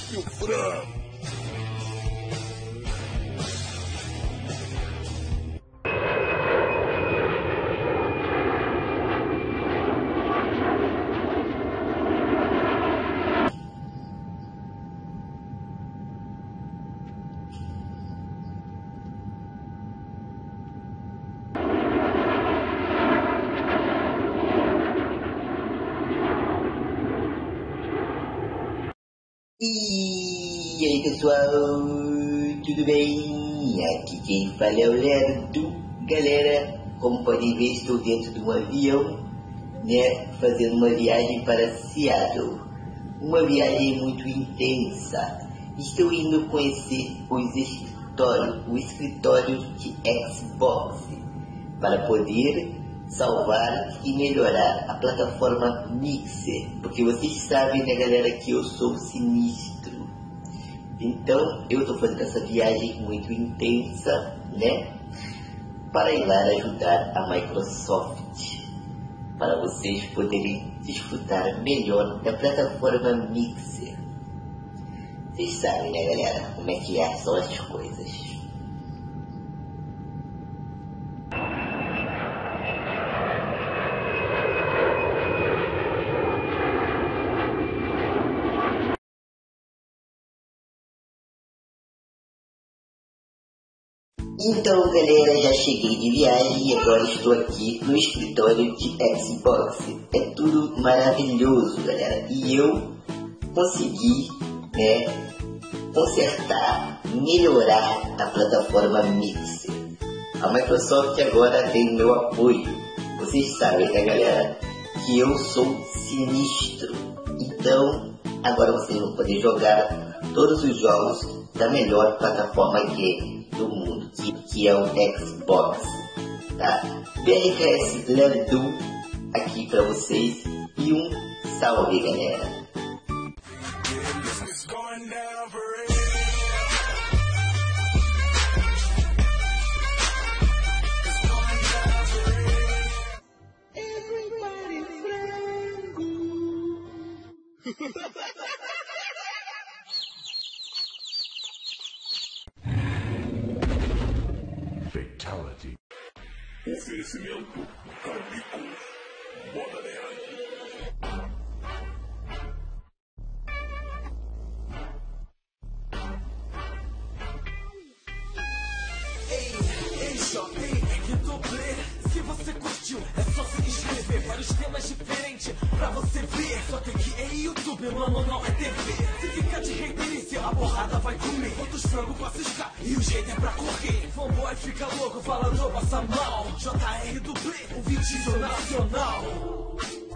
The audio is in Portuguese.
e o frango. E aí pessoal, tudo bem? Aqui quem fala é o Lerdo. Galera, como podem ver, estou dentro de um avião, né, fazendo uma viagem para Seattle. Uma viagem muito intensa. Estou indo conhecer o escritório de Xbox, para poder salvar e melhorar a plataforma Mixer, porque vocês sabem, né galera, que eu sou sinistro. Então eu estou fazendo essa viagem muito intensa, né, para ir lá ajudar a Microsoft, para vocês poderem desfrutar melhor da plataforma Mixer. Vocês sabem, né galera, como é que são as coisas. Então galera, já cheguei de viagem e agora estou aqui no escritório de Xbox. É tudo maravilhoso galera, e eu consegui, né, consertar, melhorar a plataforma Mixer. A Microsoft agora tem meu apoio. Vocês sabem, né galera, que eu sou sinistro. Então agora vocês vão poder jogar todos os jogos da melhor plataforma game do mundo, que é o Xbox, tá? BRKS Lerdu aqui pra vocês e um salve galera! Fatality. Oferecimento Canico. Moda Nerd. Ei, shopping, que dublê. Se você curtiu, é só se inscrever. Vários temas diferentes pra você ver. Só tem que ir YouTube, mano, não é TV. Se ficar de haterice, a porrada vai comer. Quantos frangos pra ciscar e o jeito é pra correr. Fanboy fica louco, falando passa mal. JR dublê, o vídeo nacional.